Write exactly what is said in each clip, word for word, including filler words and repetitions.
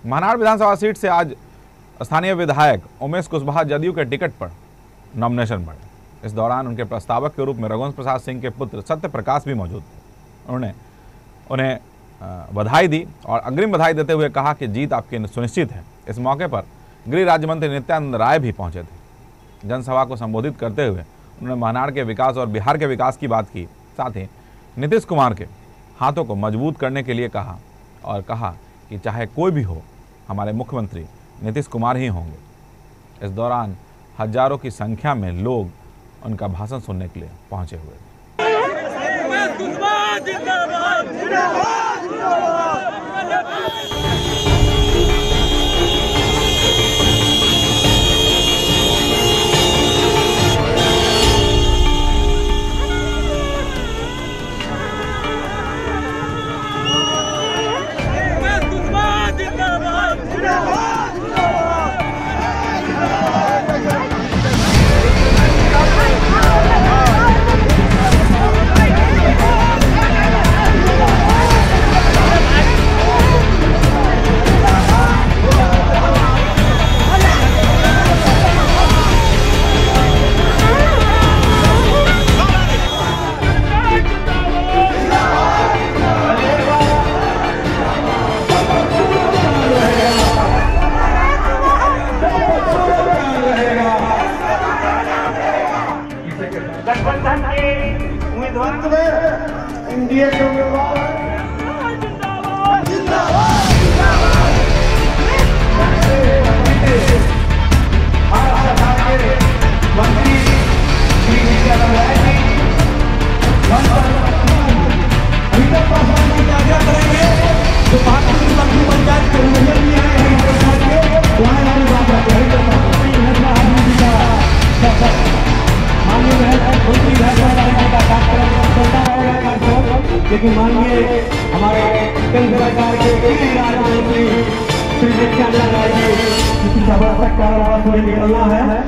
महानाड विधानसभा seat से आज स्थानीय विधायक उमेश कुशवाहा जदयू के टिकट पर नॉमिनेशन बढ़े। इस दौरान उनके प्रस्तावक के रूप में रघुवंश प्रसाद सिंह के पुत्र सत्य प्रकाश भी मौजूद थे। उन्होंने उन्हें बधाई दी और अग्रिम बधाई देते हुए कहा कि जीत आपकी सुनिश्चित है। इस मौके पर गृह राज्य मंत्री नित्यानंद राय भी पहुंचे थे। जनसभा को संबोधित करते हुए उन्होंने महानाड के विकास और बिहार के विकास की बात की। साथ ही नीतीश कुमार के हाथों को मजबूत करने के लिए कहा और कहा कि चाहे कोई भी हो, हमारे मुख्यमंत्री नीतीश कुमार ही होंगे। इस दौरान हजारों की संख्या में लोग उनका भाषण सुनने के लिए पहुंचे हुए थे। गठबंधन के उम्मीदवार एनडीए के उम्मीदवार जिंदाबाद जिंदाबाद भारत सरकार के मंत्री श्री नित्यानंद राय जी अभी तक पासवान जी क्या करेंगे जो भारतीय लक्ष्मी पंचायत के उम्मीदवार भी आए हैं वहाँ हमारी बात लेकिन माननीय हमारे केंद्र सरकार के राज्य मंत्री श्री नित्यानंद राय जी किसी जबरदस्त कार्रवाई से निकलना है।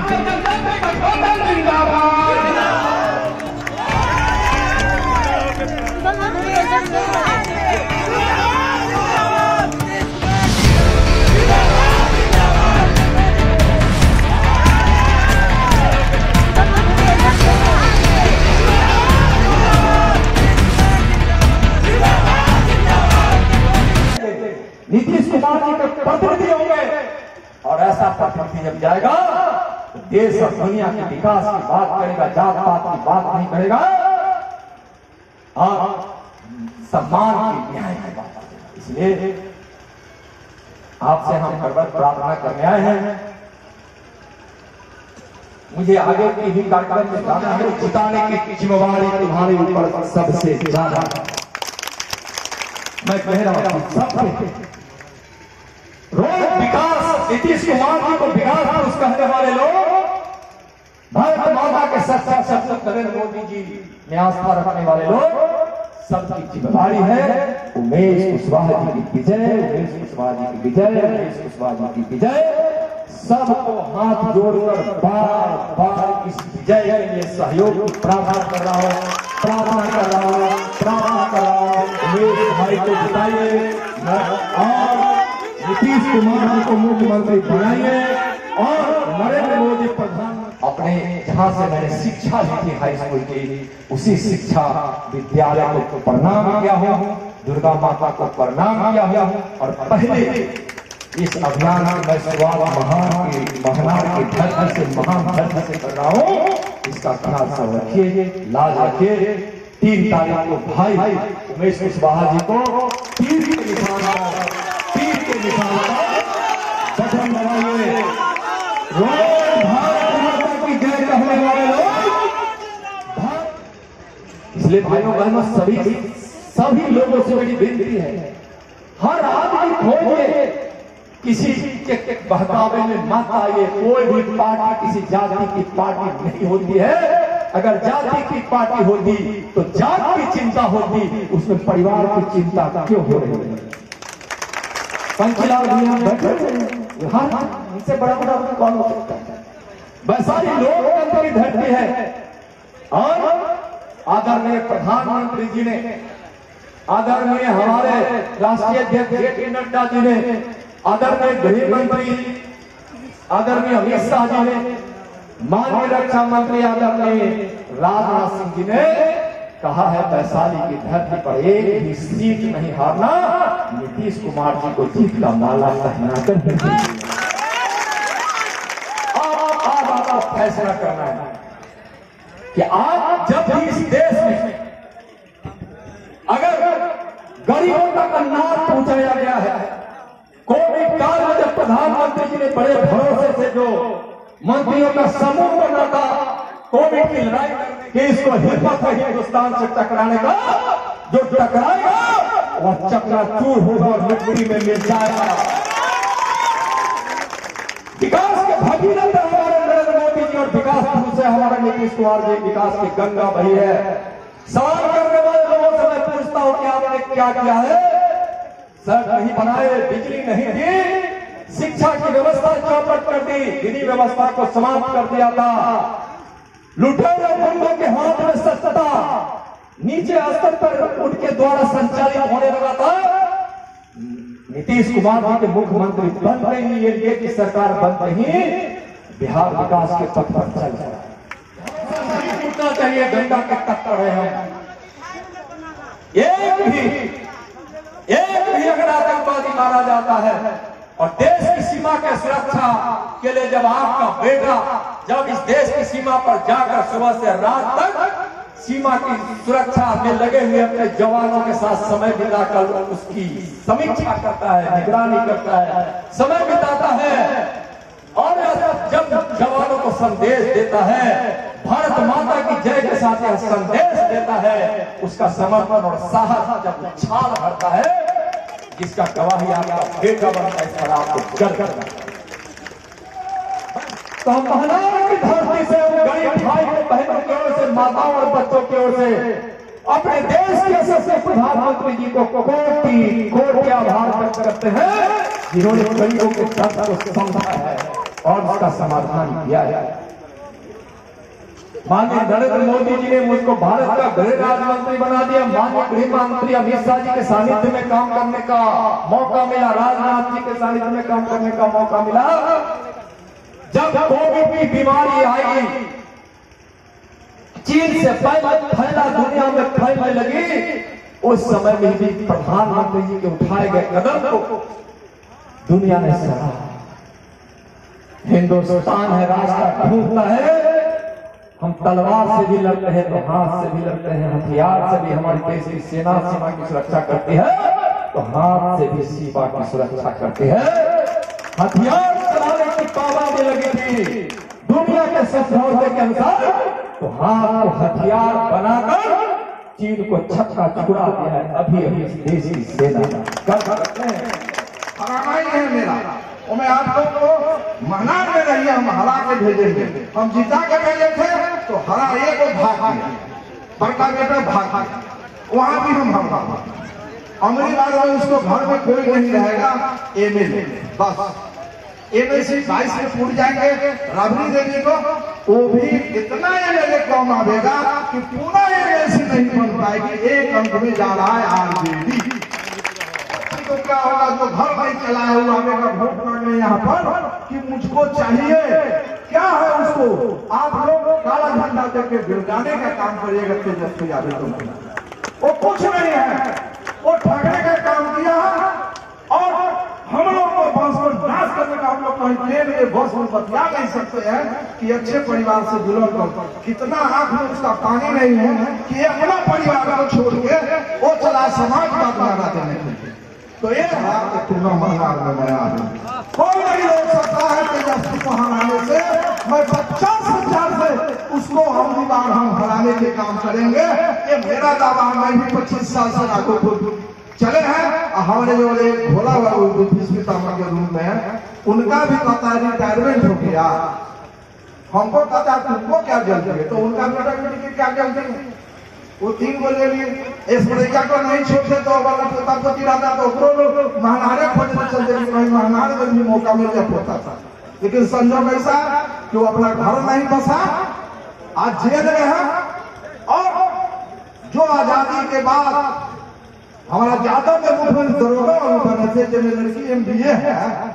नीतीश कुमार जी के प्रतिनिधि होंगे और ऐसा प्रतिनिधि जब जाएगा तो देश और दुनिया के विकास की बात करेगा, जात पात की बात नहीं करेगा और सम्मान की न्याय की बात करेगा। इसलिए आपसे हम करबद्ध प्रार्थना करने आए हैं। मुझे आगे की भी कार्यक्रम में जाना है। जिताने की जिम्मेवारी तुम्हारे ऊपर सबसे ज्यादा। मैं कह रहा हूं सबसे रोज विकास नीतीश कुमार जी को विकास पुरुष कहने वाले लोग, भारत माता के सच सच सच नरेंद्र मोदी जी में आस्था रखने वाले लोग, सबकी जिम्मेदारी है उमेश कुशवाहा जी की विजय, उमेश कुशवाहा जी की विजय, उमेश कुशवाहा जी की विजय। सबको हाथ जोड़कर बार बार इस विजय के लिए सहयोग की प्रार्थना कर रहा हूँ प्रार्थना कर रहा हूँ प्रार्थना कर रहा हूँ उमेश भाई को जिताइए और नीतीश कुमार जी को मुख्यमंत्री बनाइए और नरेंद्र मोदी प्रधान। अपने जहां से मैंने शिक्षा ली थी हाई स्कूल की, उसी शिक्षा विद्यालय को प्रणाम किया हूं, दुर्गा माता को प्रणाम किया हूं और पहले इस अभियान में मैं शुरुआत महान की महानाड की धरती से महान धरती से कर रहा हूँ। इसका ख्याल सब रखिए, लाज रखिए। तीन तारीख को भाई उमेश कुशवाहा जी को तीर के निशान पर तीर के निशान पर बटन दबाइए। रोज भारत माता की जय कहने वाले लोग, इसलिए भाइयों बहनों सभी सभी लोगों से मेरी विनती है, हर आदमी खोजिए, किसी के बहकावे में मत आइए। कोई भी पार्टी किसी जाति की पार्टी नहीं होती है। अगर जाति की पार्टी होती तो जात की चिंता होती, उसमें परिवार की चिंता क्यों हो रही है? पंचलाल भैया बैठे हाँ इनसे बड़ा बड़ा कौन हो सकता है? वैशाली लोकतंत्र की धरती है और आदरणीय प्रधानमंत्री जी ने, आदरणीय हमारे राष्ट्रीय अध्यक्ष जे पी नड्डा जी ने आदरणीय गृह मंत्री आदरणीय अमित शाह जी ने, माननीय रक्षा मंत्री आदरणीय राजनाथ सिंह जी ने कहा है वैशाली की धरती पर एक भी सीट नहीं हारना, नीतीश कुमार जी को जीत का माला पहनाकर आप फैसला करना है कि आज जब भी इस देश में अगर गरीबों तक अनाज पहुंचाया गया है, कोविड काल में जब प्रधानमंत्री जी ने बड़े भरोसे से जो मंत्रियों का समूह बना था कोविड की लड़ाई कि इसको हिम्मत है हिंदुस्तान से टकराने का, जो टकराएगा वह चकनाचूर होगा और मिट्टी में मिल जाएगा। विकास के भगीरथ हमारे नरेंद्र मोदी जी और विकास से हमारे नीतीश कुमार जी विकास की गंगा बही है। सवाल करने वाले लोगों से मैं पूछता हूं कि आपने क्या किया है? सड़क नहीं बनाए, बिजली नहीं दी, शिक्षा की व्यवस्था चौपट कर दी, विधि व्यवस्था को समाप्त कर दिया था, लुटेरे गुंडों के हाथ में सत्ता नीचे स्तर पर उनके द्वारा संचालित होने लगा था। नीतीश कुमार जी के मुख्यमंत्री बन रही एनडीए की सरकार बन रही, बिहार विकास के पथ पर चल रहा है। उठना चाहिए गंगा के तट पर है हम। एक भी एक भी अगर आतंकवादी मारा जाता है और देश की सीमा के सुरक्षा के लिए जब आपका बेटा जब इस देश की सीमा पर जाकर सुबह से रात तक सीमा की सुरक्षा में लगे हुए अपने जवानों के साथ समय बिताकर उसकी समीक्षा करता है, निगरानी करता है, समय बिताता है और जब जवानों को संदेश देता है, भारत माता की जय के साथ यह संदेश देता है, उसका समर्पण और साहस जब उछाल भरता है, जिसका गवाही आपका बेटा बनता है, इस पर आपको गर्व करना है। तो हम महिलाओं की धरती से गरीब भाई और बहनों की ओर से, माताओं और बच्चों की ओर से अपने देश के यशस्वी प्रधानमंत्री जी को कोटि कोटि आभार व्यक्त करते हैं, जिन्होंने गरीबों के दर्द को समझा है और उसका समाधान किया है। माननीय नरेंद्र मोदी जी ने मुझको भारत का गृह राज्य मंत्री बना दिया। माननीय गृह मंत्री अमित शाह जी के सानिध्य में काम करने का मौका मिला, राजनाथ जी के सानिध्य में काम करने का मौका मिला। जब कोविड की बीमारी आई, चीन से फैला दुनिया में फैलने लगी, उस समय में भी प्रधानमंत्री जी के उठाए गए कदम को दुनिया ने सराहा। हिंदुस्तान है रास्ता ढूंढता है, हम तलवार से भी लड़ते हैं तो हाथ से भी लड़ते हैं, हथियार से भी हमारे देश की सेना सीमा की सुरक्षा करती है तो हाथ से भी सीमा की सुरक्षा करती है। हथियार चलाने की पाबंदी लगी थी दुनिया के समझौते के अनुसार, तो हाथ को हथियार बनाकर चीन को छक्का छुड़ा दिया है। अभी अभी इस देश की सेना कर सकते हैं। हराना ही है मेरा, और मैं आप लोग को महनार में रहिए, हम हरा के भेजेंगे। हम जीता के भेजे थे तो हरा एक को भाग गया, बड़का बेटा भाग गया, वहां भी हम हरा। अमरी बार में उसको घर में कोई नहीं रहेगा, एमएलए बस एमएलसी बाईस में फूट जाएंगे। राबड़ी देवी को वो भी इतना एमएलए कम आवेगा कि पूरा एमएलसी नहीं बन पाएगी। एक अंक में जा रहा है आरजेडी। तो क्या होगा जो घर में चलाया हुआ आवेगा वोट मांगने यहाँ पर कि मुझको चाहिए, क्या है उसको? आप लोग काला झंडा देके गिरगाने का काम करिएगा तेजस्वी यादव को। वो कुछ नहीं है, वो ठगने का काम किया और हम लोग को बस पर नाश करने का। हम लोग कहीं प्लेन में बस में बतिया नहीं सकते हैं कि अच्छे परिवार से जुड़ल कर, कितना आंख में उसका पानी नहीं है कि ये अपना परिवार को छोड़ के वो चला समाजवाद लगा देने के लिए। तो ये महाराज में मैं आ रहा कोई नहीं रोक सकता है तेजस्वी को हराने से। मैं पचास हजार से उसको हम बार हम हराने के काम करेंगे, ये मेरा दावा। मैं भी पच्चीस साल से आगे को चले हैं। हमारे जो भोला बाबू स्मिता के रूम में, उनका भी पता रिटायरमेंट हो गया। हमको पता तुमको क्या जल्दी है, तो उनका बेटा बेटी की क्या जल्दी है? वो तीन गो ले लिए, इस बड़ैया को नहीं छोड़ते तो वाला पोता पोती रहता तो लोग महनारे खोजने चलते, महनारे में भी मौका मिल गया पोता था। लेकिन संजोग ऐसा कि वो अपना घर नहीं बसा, आज जेल में है। और जो आजादी के बाद हमारा ज्यादा के मुख्यमंत्री दरोगा और बने थे, जब लड़की एम बी ए है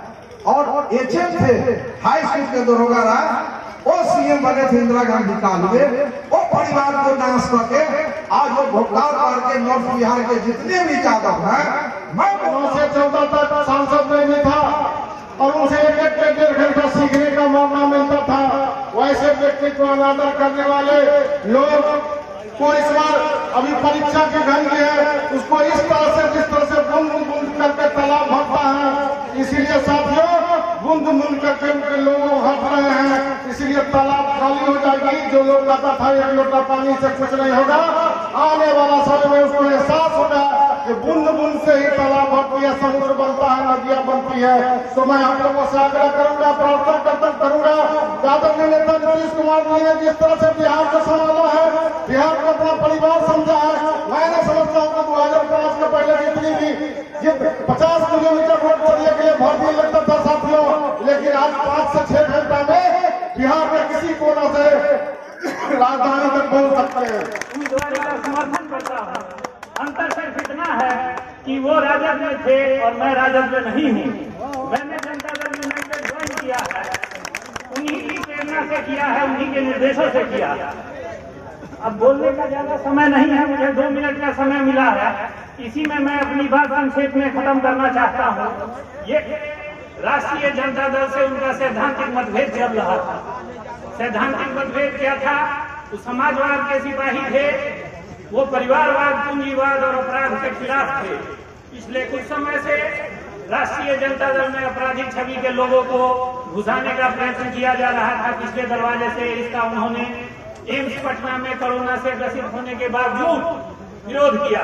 और एच एम थे, हाई स्कूल के दरोगा रहा, वो सीएम बने थे इंदिरा गांधी काल में। वो परिवार को नाश करके आज वो भोपाल करके नॉर्थ बिहार के जितने भी यादव हैं, मैं नौ से चौदह तक सांसद में भी था और उसे एक एक डेढ़ घंटा सीखने का मौका मिलता था। वैसे व्यक्ति को अनादर करने वाले लोग को इस बार अभी परीक्षा के घंट है, उसको इस तरह से जिस तरह से बूंद बूंद करके तालाब भरता है, इसीलिए साथियों बूंद बूंद करके उनके लोग हट रहे हैं, इसलिए तालाब खाली हो जाएगी। जो लोग कहता था एक लोटा पानी से कुछ नहीं होगा, आने वाला समय में उसको एहसास होगा कि बूंद बूंद से ही तालाब भरती है, समुद्र बनता है, नदियां बनती है। तो मैं आप लोगों से आग्रह करूंगा, प्रार्थना करता करूंगा, यादव ने नेता नीतीश कुमार जी ने जिस तरह से बिहार को संभाला है, बिहार को अपना परिवार समझा है, मैंने समझता हूँ दो हजार पांच के पहले जितनी भी पचास किलोमीटर रोड चलने के लिए भर्ती लगता था साथियों, लेकिन आज पांच से छह घंटा में बिहार में किसी कोना से राजधानी तक पहुंच सकते हैं। उम्मीदवार का समर्थन करता हूँ। अंतर सिर्फ इतना है कि वो राजद में थे और मैं राजद में नहीं हूँ। मैंने जनता दल यूनाइटेड ज्वाइन किया है, उन्हीं की प्रेरणा से किया है, उन्हीं के निर्देशों से किया है। अब बोलने का ज्यादा समय नहीं है, मुझे दो मिनट का समय मिला है, इसी में मैं अपनी बात संक्षेप में खत्म करना चाहता हूँ। ये राष्ट्रीय जनता दल से उनका सैद्धांतिक मतभेद चल रहा था। सैद्धांतिक मतभेद क्या था? वो समाजवाद के सिपाही थे, वो परिवारवाद, पूंजीवाद और अपराध के खिलाफ थे। पिछले कुछ समय से राष्ट्रीय जनता दल में आपराधिक छवि के लोगों को घुसाने का प्रयत्न किया जा रहा था पिछले दरवाजे से। इसका उन्होंने एम्स पटना में कोरोना से ग्रसित होने के बावजूद विरोध किया,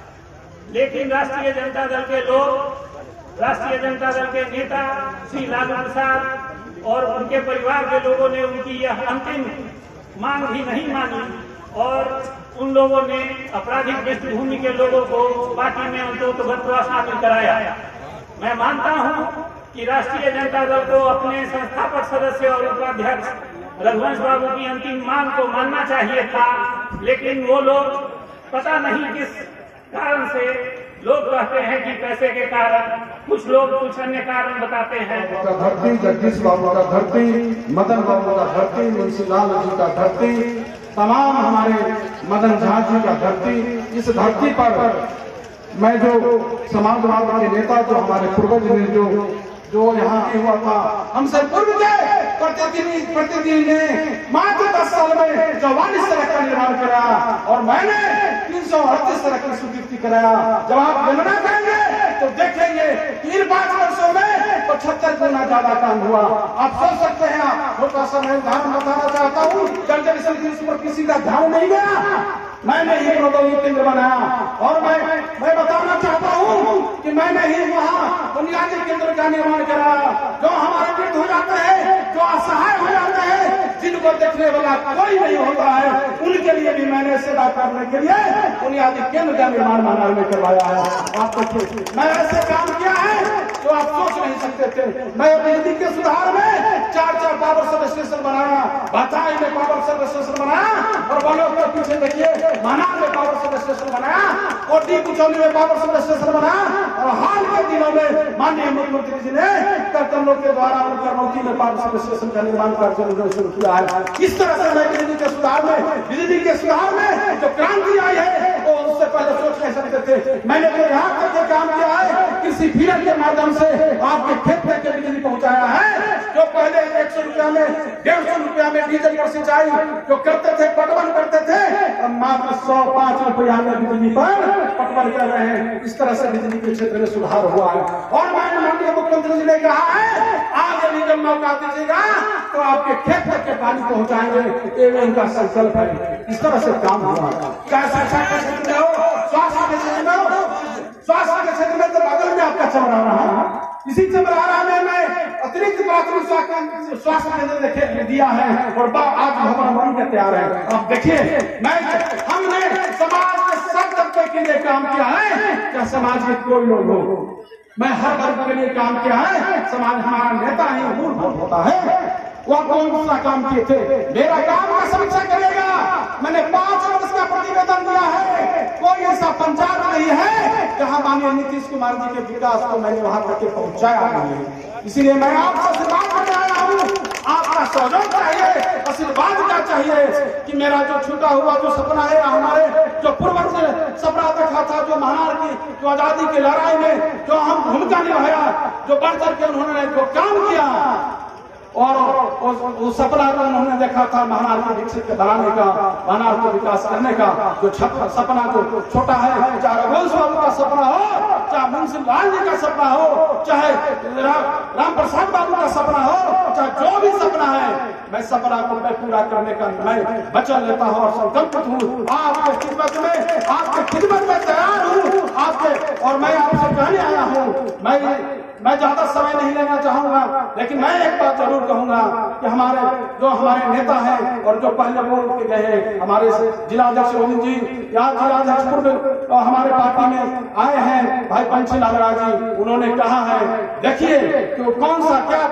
लेकिन राष्ट्रीय जनता दल के लोग, राष्ट्रीय जनता दल के नेता श्री लालू प्रसाद और उनके परिवार के लोगों ने उनकी यह अंतिम मांग भी नहीं मानी और उन लोगों ने आपराधिक पृष्ठभूमि के लोगों को पार्टी में अंतोतगत्वा शामिल कराया। मैं मानता हूं कि राष्ट्रीय जनता दल को अपने संस्थापक सदस्य और उपाध्यक्ष रघुवंश बाबू की अंतिम मांग को मानना चाहिए था, लेकिन वो लोग पता नहीं किस कारण से, लोग कहते हैं कि पैसे के कारण, कुछ लोग कुछ अन्य कारण बताते हैं। धरती, जगदीश बाबू का धरती, मदन बाबू का धरती, मुंशीलाल जी का धरती, तमाम हमारे मदन झा जी का धरती। इस धरती पर मैं जो समाजवाद के नेता, जो हमारे पूर्वज ने जो जो यहाँ हुआ था, हमसे पूर्व के प्रतिदिन प्रतिदिन ने मात्र दस साल में चौवालीस सड़क का निर्माण करा और मैंने तीन सौ अड़तीस सड़क की स्वीकृति कराया। जब आप गणना करेंगे तो देखेंगे तीन पांच वर्षों में पचहत्तर गुना ज्यादा काम हुआ। आप सोच सकते हैं, छोटा सा मैं उदाहरण बताना चाहता हूँ, जल जंक्शन की उस पर किसी का ध्यान नहीं गया, मैंने ही प्रौद्योगिकी केंद्र बनाया और मैं मैं बताना चाहता हूँ कि मैंने ही वहाँ बुनियादी केंद्र का निर्माण करा। जो हमारे वृद्ध हो जाते हैं, जो असहाय हो जाते हैं, जिनको देखने वाला कोई नहीं होता है, उनके लिए भी मैंने सेवा करने के लिए बुनियादी केंद्र का निर्माण महाराज में करवाया है। आप देखिए, मैं ऐसे काम किया है तो आप सोच नहीं सकते थे। मैं बिजली के सुधार में चार चार पावर सब स्टेशन बनाया, बचाई में पावर सब स्टेशन बनाया और बलों के पीछे देखिए माना में पावर सब स्टेशन बनाया और डी कुचौली में पावर सब स्टेशन बनाया और हाल के दिनों में माननीय मुख्यमंत्री जी ने कर्तन लोग के द्वारा करनौती में पावर सब स्टेशन का निर्माण कार्य शुरू किया है। इस तरह से मैं बिजली के सुधार में बिजली के सुधार में जो क्रांति आई है वो उससे पहले सोच नहीं सकते थे। मैंने तो यहाँ तक काम किया है, कृषि फीडर के माध्यम से आपके खेत में के बिजली पहुंचाया है। जो पहले एक सौ रुपया में, डेढ़ सौ रुपया में डीजल पर सिंचाई जो करते थे, पटवन करते थे, अब मात्र सौ पांच रुपया में बिजली पर पटवन कर रहे हैं। इस तरह से बिजली के क्षेत्र में सुधार हुआ है और माननीय मुख्यमंत्री जी ने कहा है आज यदि जब मौका दीजिएगा तो आपके खेत तक के पानी पहुंचाएंगे, ये उनका संकल्प है। इस तरह से काम हुआ। चाहे शिक्षा के क्षेत्र में हो, स्वास्थ्य के क्षेत्र में हो, स्वास्थ्य के क्षेत्र में तो बगल में आपका चमराहा है, इसी चमराहा में मैं अतिरिक्त प्राथमिक स्वास्थ्य केंद्र दिया है और आज हमारा मन के तैयार है। आप देखिए, मैं हमने समाज के सब तबके के लिए काम किया है, क्या समाज के कोई लोग हो, मैं हर वर्ग के लिए काम किया है। समाज हमारा नेता ही मूलभूत होता है। वह कौन सा काम किए थे? मेरा काम का समीक्षा करेगा। मैंने पांच वर्ष का प्रतिवेदन दिया है, कोई ऐसा पंचायत नहीं है जहां माननीय नीतीश कुमार जी के विकास को मैंने वहां तक के पहुंचाया नहीं है। इसलिए मैं आपसे आशीर्वाद करने आया हूँ, आपका सहयोग चाहिए, आशीर्वाद क्या चाहिए कि मेरा जो छूटा हुआ जो सपना है, हमारे जो पूर्वज ने सपना देखा था, जो महान की जो आजादी की लड़ाई में जो हम भूमिका निभाया, जो बढ़ चढ़ के उन्होंने जो काम किया और उस सपना को उन्होंने देखा था महानार को विकसित बनाने का, महानार को विकास करने का। जो सपना जो छोटा है, चाहे रघुवंश बाबू का सपना हो, चाहे मुंशी लाल जी का सपना हो, चाहे राम प्रसाद बाबू का सपना हो, चाहे जो भी सपना है, मैं सपना को मैं पूरा करने का मैं वचन लेता हूँ और संकल्पित हूँ। आपके खिदमत में आपके खिदमत में तैयार हूँ आपके, और मैं आपसे कहने आया हूँ, मैं मैं ज्यादा समय नहीं लेना चाहूंगा, लेकिन मैं एक बात जरूर कहूंगा कि हमारे जो हमारे नेता हैं और जो पहले बोल के गए हैं, हमारे जिलाध्यक्ष गोविंद जी या जिलाध्यक्ष पूर्व हमारे पार्टी में आए हैं भाई पंछी लालरा जी, उन्होंने कहा है देखिए कि कौन सा क्या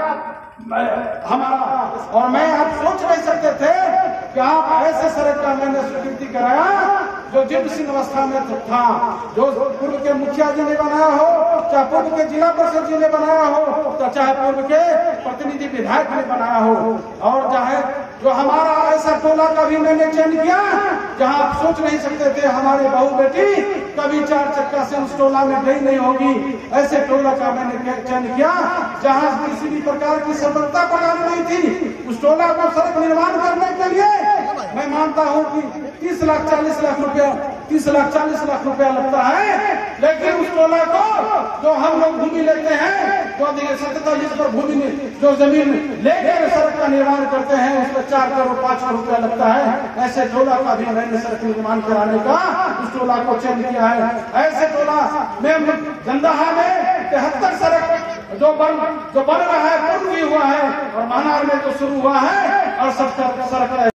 हमारा, और मैं आप सोच नहीं सकते थे कि आप ऐसे सड़क का मैंने स्वीकृति कराया जो जीर्ण शीर्ण अवस्था में था, जो पूर्व के मुखिया जी ने बनाया हो, चाहे पूर्व के जिला परिषद जी ने बनाया हो, चाहे पूर्व के प्रतिनिधि विधायक ने बनाया हो, और चाहे जो हमारा ऐसा टोला का भी मैंने चयन किया जहां आप सोच नहीं सकते थे हमारे बहू बेटी कभी चार चक्का से उस टोला में गई नहीं होगी। ऐसे टोला का मैंने चयन किया जहां किसी भी प्रकार की सफलता प्रदान नहीं थी। उस टोला को सड़क निर्माण करने के लिए मैं मानता हूं कि तीस लाख चालीस लाख रुपया तीस लाख चालीस लाख रुपया लगता है, लेकिन उस टोला को जो हम लोग भूमि लेते हैं, जो सत्तर जिस पर भूमि जो जमीन लेकर सड़क का निर्माण करते हैं, उस पर चार करोड़ पांच करोड़ रुपया लगता है। ऐसे टोला का भी मैंने सड़क निर्माण कराने का उस टोला को चयन किया है। ऐसे टोला में जंदाहा में तिहत्तर सड़क जो बन जो बन रहा है, पूर्ण भी हुआ है, और महानार में जो शुरू हुआ है और सब सड़क